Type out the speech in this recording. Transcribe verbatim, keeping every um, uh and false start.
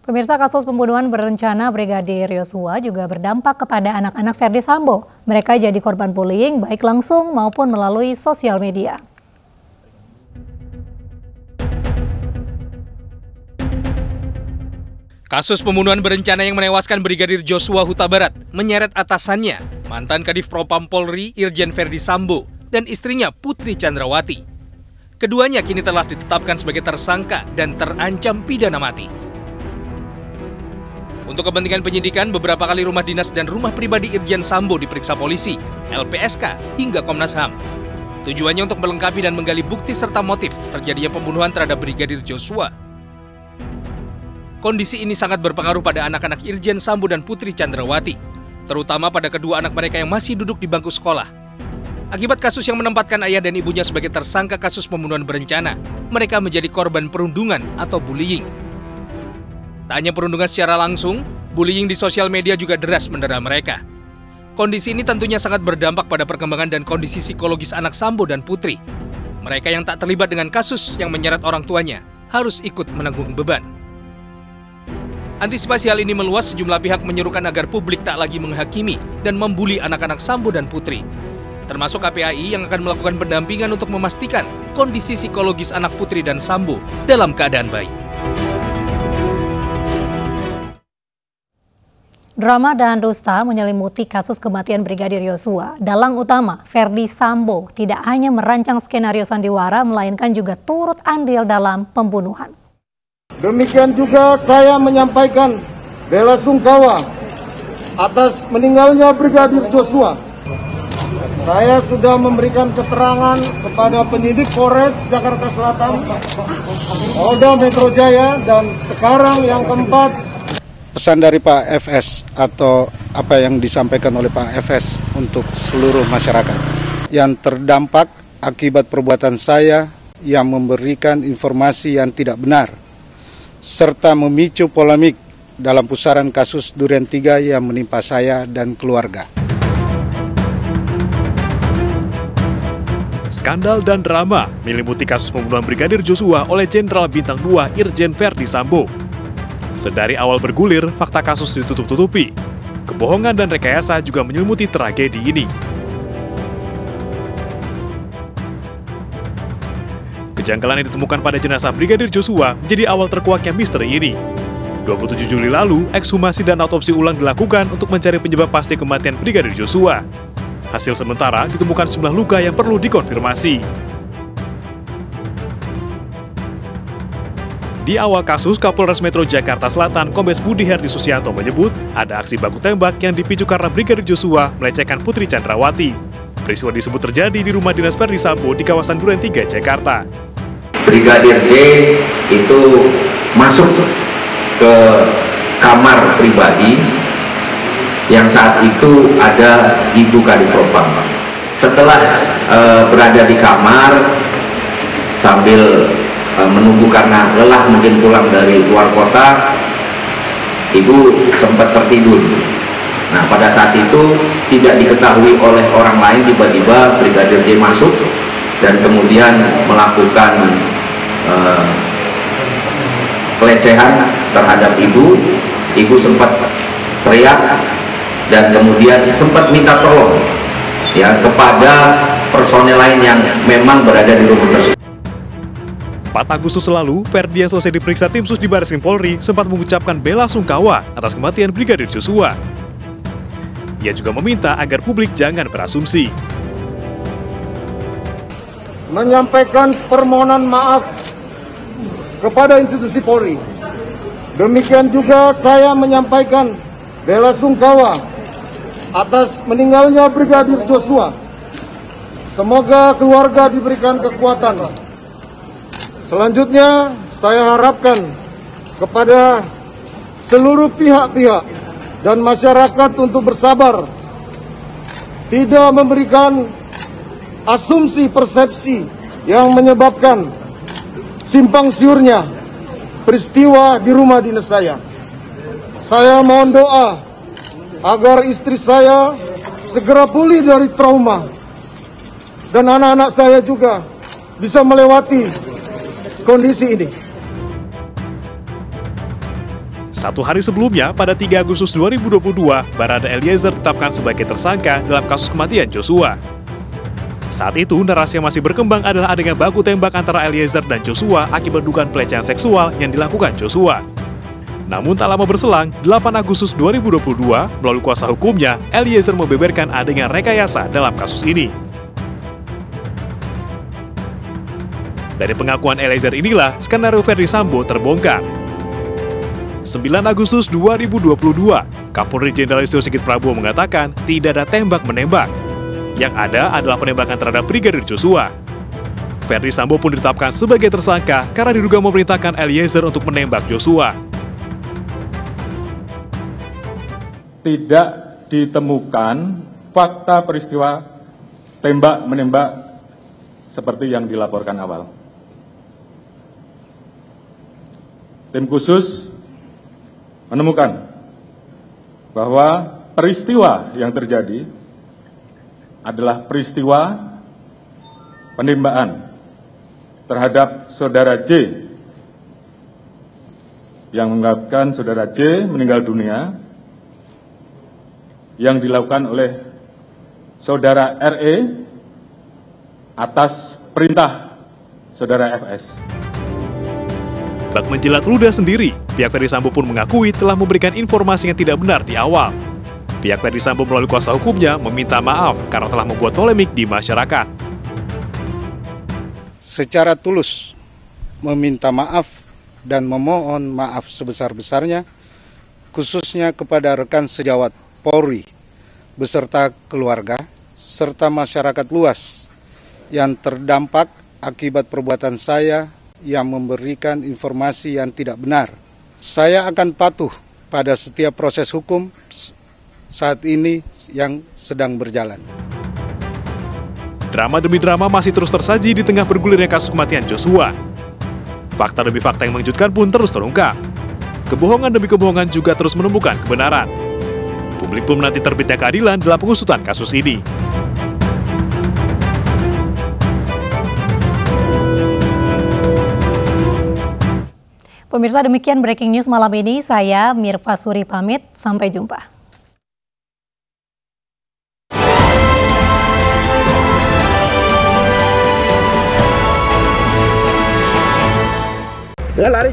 Pemirsa, kasus pembunuhan berencana Brigadir Yosua juga berdampak kepada anak-anak Ferdi Sambo. Mereka jadi korban bullying baik langsung maupun melalui sosial media. Kasus pembunuhan berencana yang menewaskan Brigadir Joshua Huta Barat menyeret atasannya, mantan Kadif Propam Polri Irjen Ferdi Sambo, dan istrinya Putri Chandrawati. Keduanya kini telah ditetapkan sebagai tersangka dan terancam pidana mati. Untuk kepentingan penyidikan, beberapa kali rumah dinas dan rumah pribadi Irjen Sambo diperiksa polisi, L P S K, hingga Komnas H A M. Tujuannya untuk melengkapi dan menggali bukti serta motif terjadinya pembunuhan terhadap Brigadir Joshua. Kondisi ini sangat berpengaruh pada anak-anak Irjen Sambo dan Putri Chandrawati, terutama pada kedua anak mereka yang masih duduk di bangku sekolah. Akibat kasus yang menempatkan ayah dan ibunya sebagai tersangka kasus pembunuhan berencana, mereka menjadi korban perundungan atau bullying. Tak hanya perundungan secara langsung, bullying di sosial media juga deras mendera mereka. Kondisi ini tentunya sangat berdampak pada perkembangan dan kondisi psikologis anak Sambo dan Putri. Mereka yang tak terlibat dengan kasus yang menyeret orang tuanya harus ikut menanggung beban. Antisipasi hal ini meluas, sejumlah pihak menyerukan agar publik tak lagi menghakimi dan membuli anak-anak Sambo dan Putri. Termasuk K P A I yang akan melakukan pendampingan untuk memastikan kondisi psikologis anak Putri dan Sambo dalam keadaan baik. Drama dan dusta menyelimuti kasus kematian Brigadir Yosua. Dalang utama, Ferdi Sambo, tidak hanya merancang skenario sandiwara, melainkan juga turut andil dalam pembunuhan. Demikian juga saya menyampaikan bela sungkawa atas meninggalnya Brigadir Joshua. Saya sudah memberikan keterangan kepada penyidik Polres Jakarta Selatan, Polda Metro Jaya, dan sekarang yang keempat, pesan dari Pak F S atau apa yang disampaikan oleh Pak F S untuk seluruh masyarakat yang terdampak akibat perbuatan saya yang memberikan informasi yang tidak benar serta memicu polemik dalam pusaran kasus Durian tiga yang menimpa saya dan keluarga. Skandal dan drama menyelimuti kasus pembunuhan Brigadir Joshua oleh Jenderal Bintang dua Irjen Ferdi Sambo. Sedari awal bergulir, fakta kasus ditutup-tutupi. Kebohongan dan rekayasa juga menyelimuti tragedi ini. Kejanggalan yang ditemukan pada jenazah Brigadir Joshua menjadi awal terkuaknya misteri ini. dua puluh tujuh Juli lalu, ekshumasi dan autopsi ulang dilakukan untuk mencari penyebab pasti kematian Brigadir Joshua. Hasil sementara ditemukan sejumlah luka yang perlu dikonfirmasi. Di awal kasus, Kapolres Metro Jakarta Selatan Kombes Budi Herdi Susianto menyebut ada aksi baku tembak yang dipicu karena Brigadir Joshua melecehkan Putri Chandrawati. Peristiwa disebut terjadi di rumah dinas Ferdi Sambo di kawasan Duren tiga, Jakarta. Brigadir J itu masuk ke kamar pribadi yang saat itu ada Ibu Kadif Propam. Setelah e, berada di kamar sambil e, menunggu karena lelah mungkin pulang dari luar kota, Ibu sempat tertidur. Nah, pada saat itu tidak diketahui oleh orang lain, tiba-tiba Brigadir J masuk dan kemudian melakukan uh, pelecehan terhadap ibu. Ibu sempat teriak dan kemudian sempat minta tolong ya kepada personel lain yang memang berada di rumah tersebut. empat Agustus lalu, Ferdi yang selesai diperiksa tim sus di Barreskrim Polri sempat mengucapkan bela sungkawa atas kematian Brigadir Joshua. Ia juga meminta agar publik jangan berasumsi. menyampaikan permohonan maaf kepada institusi Polri. Demikian juga saya menyampaikan bela sungkawa atas meninggalnya Brigadir Joshua. Semoga keluarga diberikan kekuatan. Selanjutnya, saya harapkan kepada seluruh pihak-pihak dan masyarakat untuk bersabar, tidak memberikan asumsi persepsi yang menyebabkan simpang siurnya peristiwa di rumah dinas saya. Saya mohon doa agar istri saya segera pulih dari trauma dan anak-anak saya juga bisa melewati kondisi ini. Satu hari sebelumnya, pada tiga Agustus dua ribu dua puluh dua, Barada Eliezer ditetapkan sebagai tersangka dalam kasus kematian Joshua. Saat itu, narasi yang masih berkembang adalah adanya baku tembak antara Eliezer dan Joshua akibat dugaan pelecehan seksual yang dilakukan Joshua. Namun tak lama berselang, delapan Agustus dua ribu dua puluh dua, melalui kuasa hukumnya, Eliezer membeberkan adanya rekayasa dalam kasus ini. Dari pengakuan Eliezer inilah, skenario Ferdi Sambo terbongkar. sembilan Agustus dua ribu dua puluh dua, Kapolri Jenderal Listio Sigit Prabowo mengatakan tidak ada tembak-menembak. Yang ada adalah penembakan terhadap Brigadir Joshua. Ferdi Sambo pun ditetapkan sebagai tersangka karena diduga memerintahkan Eliezer untuk menembak Joshua. Tidak ditemukan fakta peristiwa tembak-menembak seperti yang dilaporkan awal. Tim khusus menemukan bahwa peristiwa yang terjadi adalah peristiwa penembakan terhadap saudara J yang mengakibatkan saudara J meninggal dunia yang dilakukan oleh saudara R E atas perintah saudara F S. Bak menjilat ludah sendiri, pihak Ferdi Sambo pun mengakui telah memberikan informasi yang tidak benar di awal. Pihak Ferdi Sambo melalui kuasa hukumnya meminta maaf karena telah membuat polemik di masyarakat. Secara tulus meminta maaf dan memohon maaf sebesar-besarnya, khususnya kepada rekan sejawat Polri beserta keluarga serta masyarakat luas yang terdampak akibat perbuatan saya yang memberikan informasi yang tidak benar. Saya akan patuh pada setiap proses hukum saat ini yang sedang berjalan. Drama demi drama masih terus tersaji di tengah bergulirnya kasus kematian Joshua. Fakta demi fakta yang mengejutkan pun terus terungkap. Kebohongan demi kebohongan juga terus menemukan kebenaran. Publik pun menanti terbitnya keadilan dalam pengusutan kasus ini. Pemirsa, demikian breaking news malam ini. Saya Mirva Suri pamit, sampai jumpa. Ya, lari.